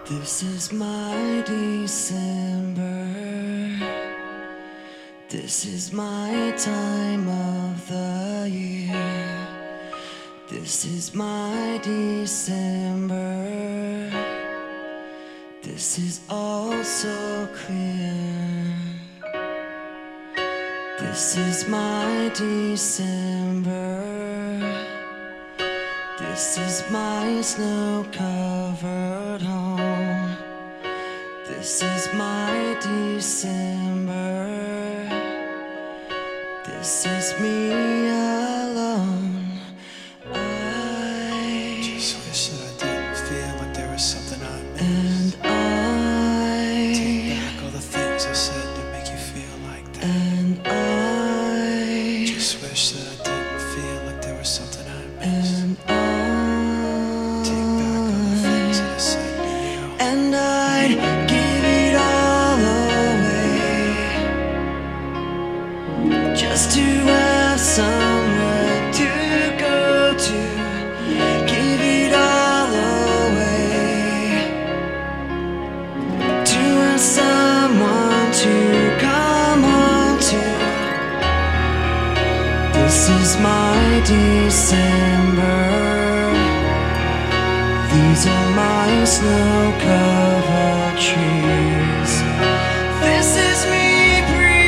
This is my December. This is my time of the year. This is my December. This is all so clear. This is my December. This is my snow-covered home. This is my December. This is me alone. I just wish that I didn't feel like there was something I missed. And I take back all the things I said to make you feel like that. And I just wish that I didn't feel like there was something I missed. And take back all the things that I said to you. And I'd give it all away just to have somewhere to go to. Give it all away to have someone to come home to. This is my December. These are my snow-covered trees. This is me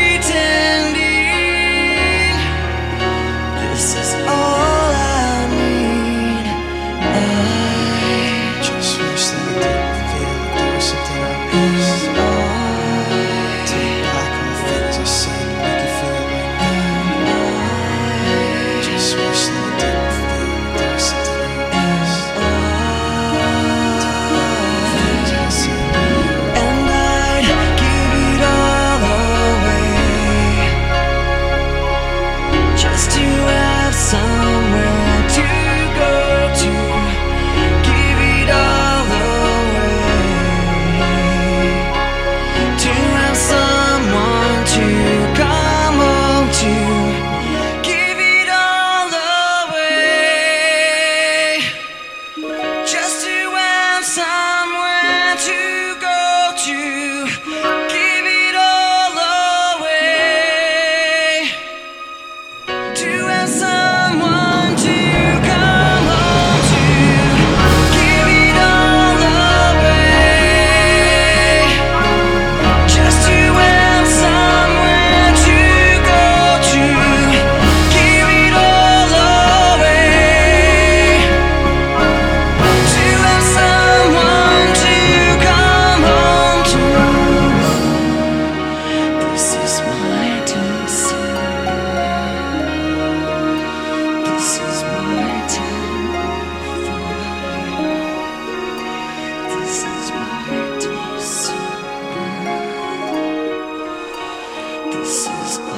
pretending. This is all I need. I just wish that I didn't feel like there was something I missed. Take back all the things I said to make you feel like that. Just wish that I didn't feel like there was something I missed. And I'd give it all away just to have somewhere to go to. Give it all away to have someone to come home to. Give it all away just to have somewhere to go to. Give it all away to have someone to come home to. Give it all away just to have somewhere to go to. Give it all away to have someone to come home to. This is my December. This is my time of the year. This is my December. This is